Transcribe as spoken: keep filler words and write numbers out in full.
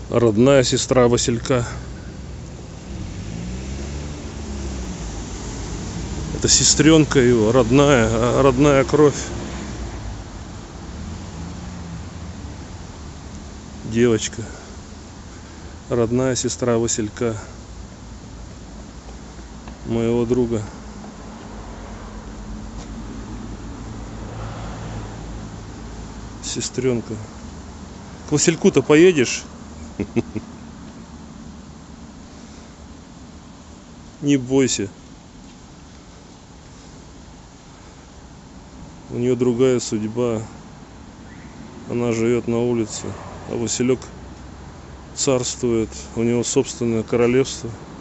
Родная сестра Василька. Это сестренка его, родная, родная кровь. Девочка. Родная сестра Василька. Моего друга. Сестренка. К Васильку-то поедешь? Не бойся. У нее другая судьба. Она живет на улице, а Василек царствует. У него собственное королевство.